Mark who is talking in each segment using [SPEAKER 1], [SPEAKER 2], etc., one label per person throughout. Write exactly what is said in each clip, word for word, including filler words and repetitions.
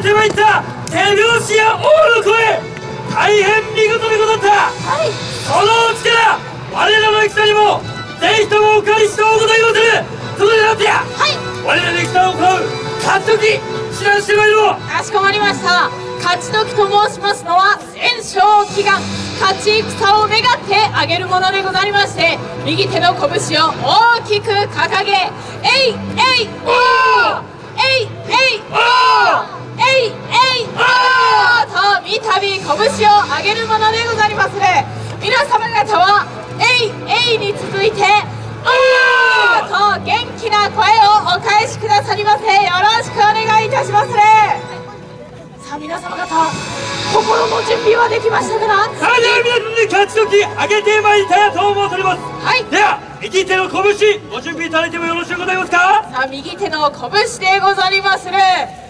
[SPEAKER 1] てまいった手拍子や王の声、大変見事でござった。はい、その力我らの戦にもぜひともお借りしておございまする。それでなってや、はい、我らの戦を行う勝ち時知らしてまいろう。
[SPEAKER 2] かしこまりました。勝ち時と申しますのは戦勝祈願、勝ち戦を願ってあげるものでございまして、右手の拳を大きく掲げ、えいえいおー、えいえいおー、えいえいおーとみたび拳を上げるものでございますね。皆様方はえいえいに続いておーと元気な声をお返しくださりませ。よろしくお願いいたしますね。さあ皆様方、心の準備はできましたかな。
[SPEAKER 1] さあでは皆さんで勝ち時上げてまいりたいと思っております。はい、では右手の拳ご準備いただいてもよろしゅうございますか。
[SPEAKER 2] さあ右手の拳でござりまする。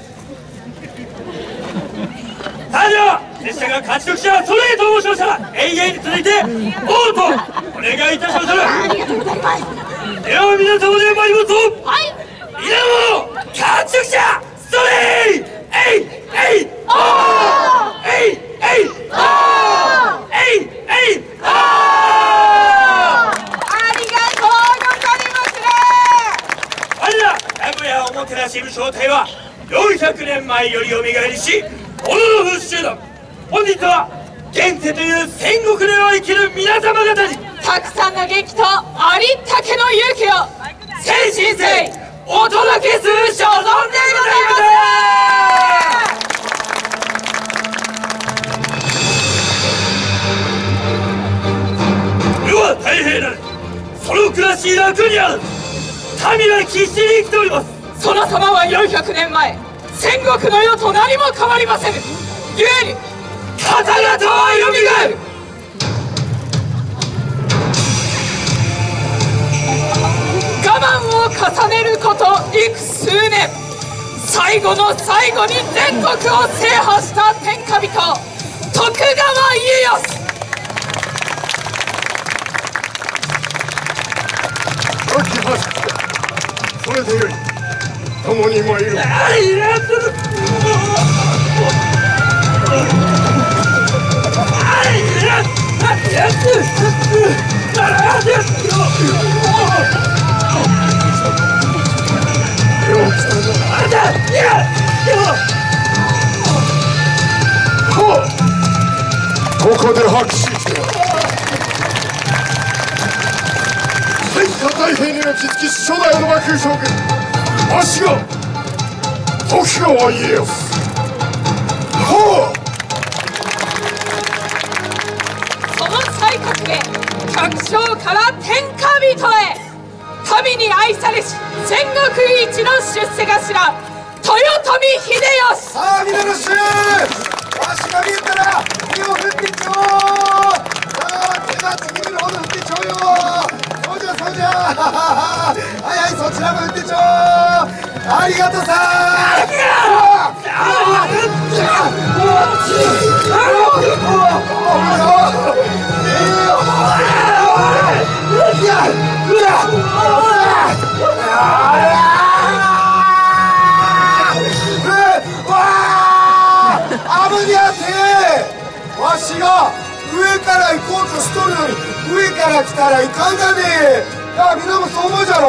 [SPEAKER 1] さあでは拙者が勝ち時者それと申しましたら永遠に続いて王とお願いいたしまする。
[SPEAKER 2] ありがとうございます。
[SPEAKER 1] では皆様で参りますぞ。
[SPEAKER 2] はい、
[SPEAKER 1] 皆も勝ち時者それえいえいおー、えいえいおー、えいえいおー。
[SPEAKER 2] ありがとうございますね。
[SPEAKER 1] 我ら名古屋おもてなし部正体はよんひゃくねんまえよりよみがえりし小野の風集団、本日は現世という戦国でを生きる皆様方に
[SPEAKER 2] たくさんの元気とありったけの勇気を
[SPEAKER 1] 誠心誠意お届けする所存でございます。世は太平なり、その暮らし楽にある。民は必死に生きております。
[SPEAKER 2] その様はよんひゃくねんまえ戦国の世と何も変わりませぬ。ゆえに
[SPEAKER 1] 方々はよみがえる。
[SPEAKER 2] 我慢を重ねること幾数年、最後の最後に全国を制覇した天下人徳川家康。
[SPEAKER 3] 良き恥、それでよい。共に参る。
[SPEAKER 1] あいやつあいやつやつあやつ
[SPEAKER 3] よう来たぞ。
[SPEAKER 1] あんたいやでも
[SPEAKER 3] はっ、ここで拍手してやる。天下太平にのきつき初代の幕府将軍、わしが徳川家康。はあ、
[SPEAKER 2] その才覚で百姓から天下人へ、民に愛されし戦国一の出世頭豊臣秀吉。
[SPEAKER 4] さあ皆の衆、わしが見えたら手を振ってちょう。さあ手がちぎれるほど振ってちょうよ。そうじゃそうじゃはいはい、そちらも振ってちょう。ありがとうさわしが上から行こうとしとるのに上から来たらいかんがねえ。なあみんなもそう思うじゃろ。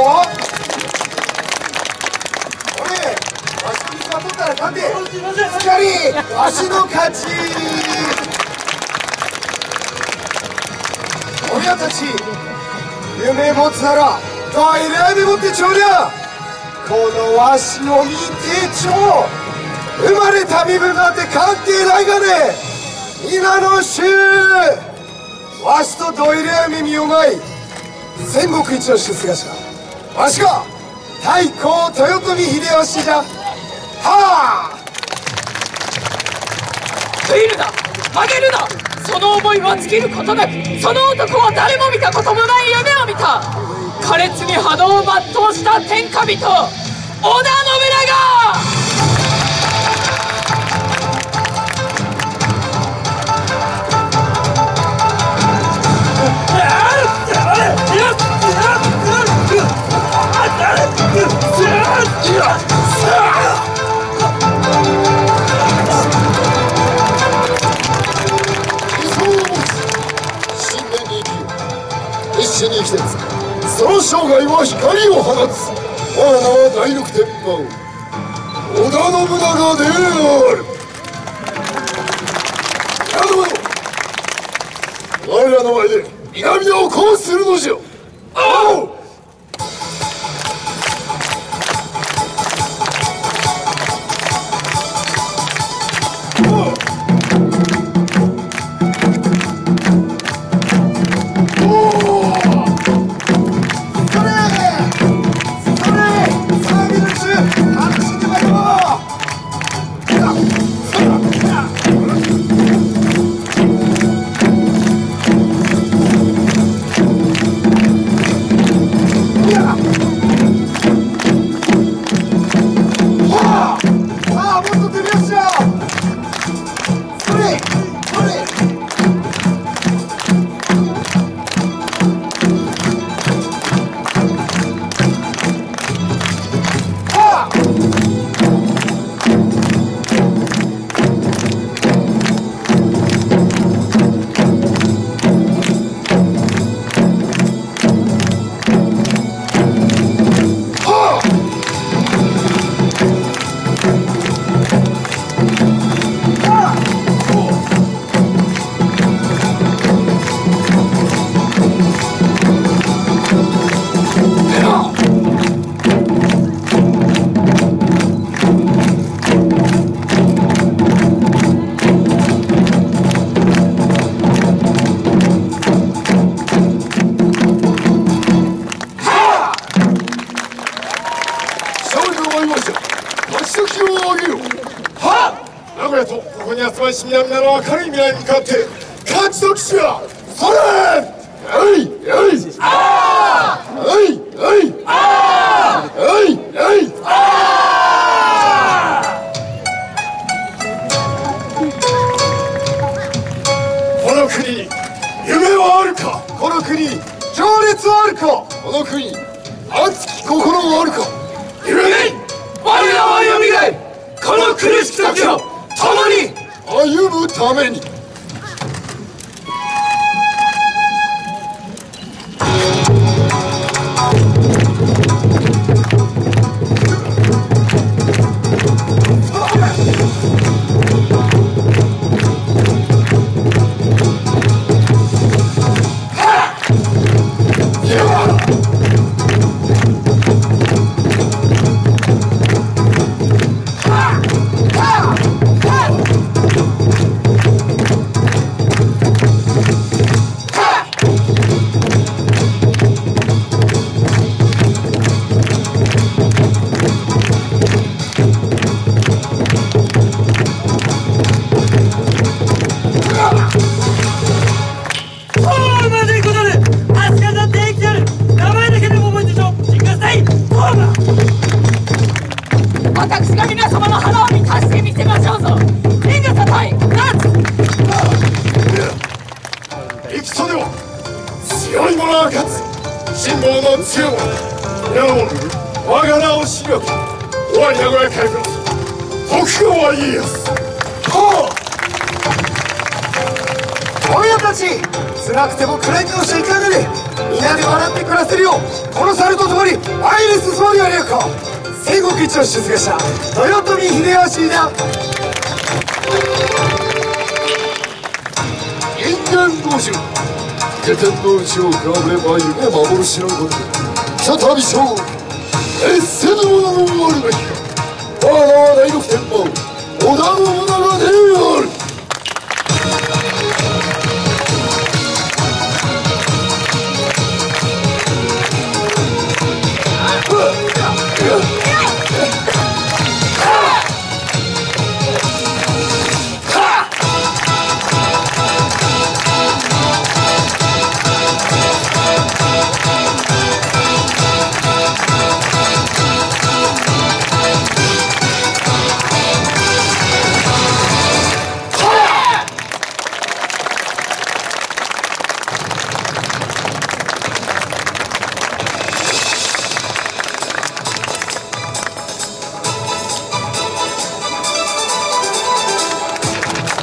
[SPEAKER 4] 俺わしの道は取ったら勝て。しかりわしの勝ち。親たち夢持つなら大礼に持ってちょうりゃ。このわしを見てちょう。生まれた身分なんて関係ないがね。皆の衆、わしとどいれや耳をまい戦国一の出世頭、わしが太閤豊臣秀吉じゃ。はあ、
[SPEAKER 2] 悔いるな、曲げるな。その思いは尽きることなく、その男は誰も見たこともない夢を見た。苛烈に波動を全うした天下人織田信長。
[SPEAKER 3] しに来てるぞ。その生涯は光を放つ。我らは第六天魔織田信長である。なるほど、我らの前で南をこうするのじゃ。おう。南なの明るい未来に向かって勝ちと騎士はそれ。えいえいあーえいえいあーえいえいあー。この国に夢はあるか。この国に情熱はあるか。この国に熱き心はあるか。夢に我らはよみがえこの苦しき時を共に歩むために。
[SPEAKER 2] 私が皆様の花を満たしてみせましょうぞ。援護さたい夏
[SPEAKER 3] 戦では強い者が勝つ。辛抱の強い者皆も我が名を知りおき終わり名古屋海軍徳川家康。はあ、
[SPEAKER 4] 親たち辛くても暗い顔しちゃいかんので皆で笑って暮らせるようこの猿と共に前に進もうではねえか。戦国一を出現した豊臣秀吉だ。
[SPEAKER 3] 人間同士下天の内を比べれば夢幻のことで再び勝負決せぬ者のあるべきか。我らは第六天魔織田信長である。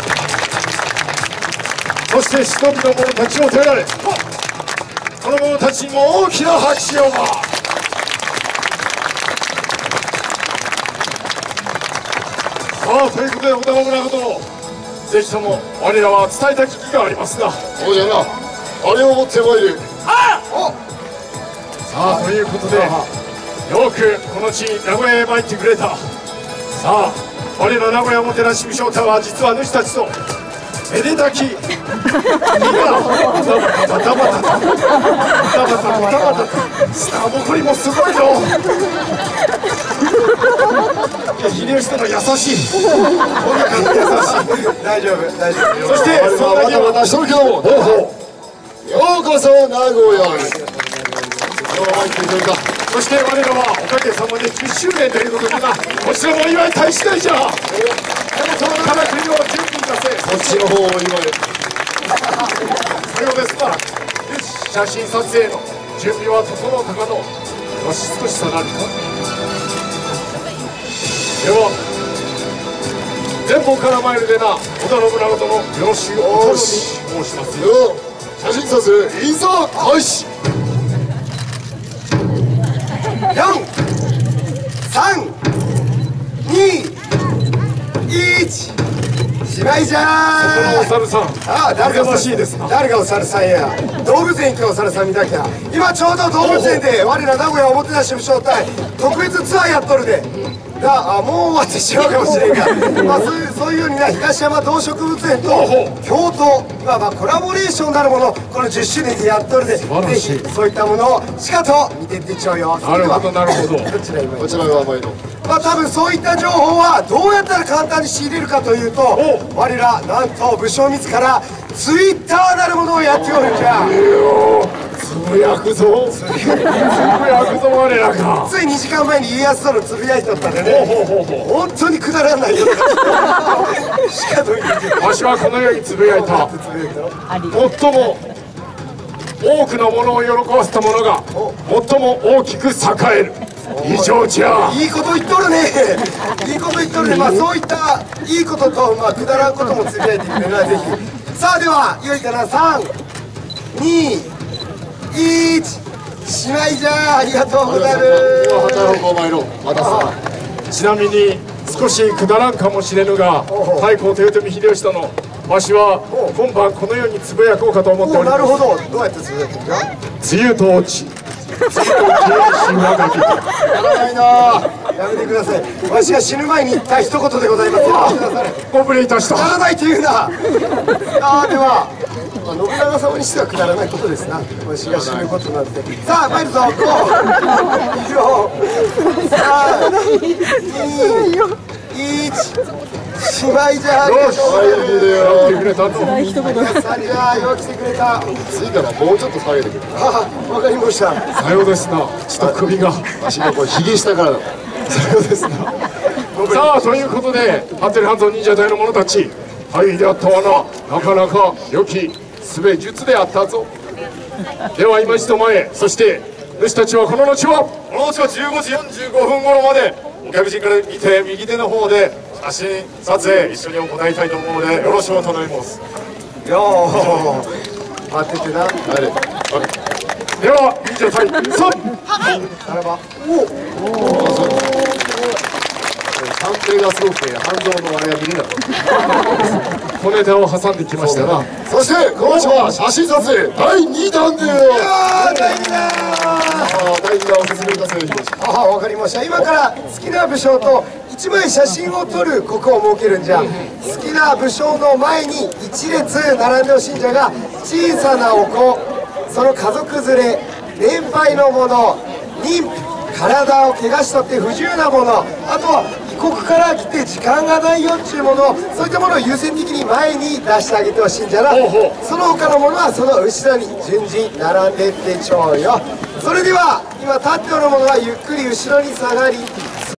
[SPEAKER 3] そして忍びの者たちを手られこの者たちたちにも大きな拍手を。さあ、ということで織田信長殿、ぜひとも我らは伝えたき機がありますが。そうじゃな、あれを持ってまいる。
[SPEAKER 1] あ
[SPEAKER 3] さあ、ということでよくこの地名古屋へ参ってくれた。さあ、我ら名古屋おもてなし武将隊は実は主たちとめでたき日がバタバタバタバタバタバタバタバタ下ぼこりもすごいぞ。いや、秀吉殿優しい。とにかく優しい。大丈夫大丈夫。そしてそんなにまた一人けども、どうぞようこそ名古屋へ。そして我らはおかげさまでじゅっしゅうねんということでな、こちらも祝いたい次第じゃ。でもそのからくりを準備いたせ。こっちの方を祝え。さようですな。よし、写真撮影の準備は整ったかの。よし、少し下がるか。では前方から参るでな、織田信長殿よろしくお頼み申しますよ。写真撮影いざ開始。
[SPEAKER 4] よん、さん、に、いち、しまいじゃー。
[SPEAKER 3] お猿さん、
[SPEAKER 4] ああ、誰がお猿さん、誰がお猿さんや。動物園行くお猿さん見たきゃ。今ちょうど動物園で我ら名古屋おもてなし武将隊特別ツアーやっとるで。があもう終わってしまうかもしれんが、まあ、そういうそういうようにな、東山動植物園と京都がまあコラボレーションなるものをこのじゅっしゅうねんでやっとるで、ぜひそういったものをしかと見てってちょうよ。
[SPEAKER 3] なるほどなるほど。
[SPEAKER 4] どちらへ
[SPEAKER 3] こちらが参ろう。
[SPEAKER 4] まあ多分そういった情報はどうやったら簡単に仕入れるかというと、我らなんと武将自らツイッターなるものをやっておるんじゃ。
[SPEAKER 3] つぶやくぞつぶやくぞ我らが。
[SPEAKER 4] ついにじかんまえに家康とのつぶやいとったんでね、本当にくだらんないよしかと言って
[SPEAKER 3] わしはこのようにつぶやいた。最も多くのものを喜ばせたものが最も大きく栄える。以上じゃ。
[SPEAKER 4] いいこと言っとるねいいこと言っとるね。まあそういったいいことと、まあ、くだらんこともつぶやいてくれるな、ぜひ。さあではよいかな。さん、に、いち、しまいじゃ。ありがとうございます。
[SPEAKER 3] 働こう参ろう。またさ、ちなみに少しくだらんかもしれぬが、太閤豊臣秀吉殿、わしは今晩このようにつぶやこうかと思っております。
[SPEAKER 4] なるほど。どうやってつぶやくんじゃ。
[SPEAKER 3] 梅雨と落ち、梅雨と警心がかき。
[SPEAKER 4] やらないな。やめてください。わしが死ぬ前に言った一言でございます。
[SPEAKER 3] ご無礼いたした。
[SPEAKER 4] やらないというな。ああ、では信長様にしてはくだらないことですな。わしが死ぬことなんて。さあ参るぞ。ご、よん、さん、に、いち、しまいじゃ。
[SPEAKER 3] よし、やってくれたぞ。
[SPEAKER 4] さあじゃあよう来てくれた。
[SPEAKER 3] 次からもうちょっと下げてくれ。
[SPEAKER 4] ああ、わかりました。
[SPEAKER 3] さようですな。ちょっと首が足がこれひげ下からだ。さようですな。さあ、ということでハテル半蔵忍者隊の者たち、大義であったわな。なかなか良きすべ術であったぞ。では今一度前へ。そして主たちはこの後はこの後はじゅうごじよんじゅうごふん頃までお客人から見て右手の方で写真撮影一緒に行いたいと思うのでよろしくお頼みます。
[SPEAKER 4] よー待っててな。
[SPEAKER 3] では忍者隊さん、
[SPEAKER 4] あらば。おお
[SPEAKER 3] 判定がすごくて反動のあれが見れなかった小ネタを挟んできましたな。そしてこの後は写真撮影だいにだんでよ。
[SPEAKER 4] だいにだん。
[SPEAKER 3] だいにだんお説明ください。
[SPEAKER 4] ああ、わかりました。今から好きな武将と一枚写真を撮るここを設けるんじゃ。好きな武将の前に一列並んでほしいんじゃが、小さなお子、その家族連れ、年配の者、妊婦、体を怪我しとって不自由なもの、あとは異国から来て時間がないよっていうもの、そういったものを優先的に前に出してあげてほしいんじゃな。その他のものはその後ろに順次並んでってちょうよ。それでは今立っておるものはゆっくり後ろに下がり、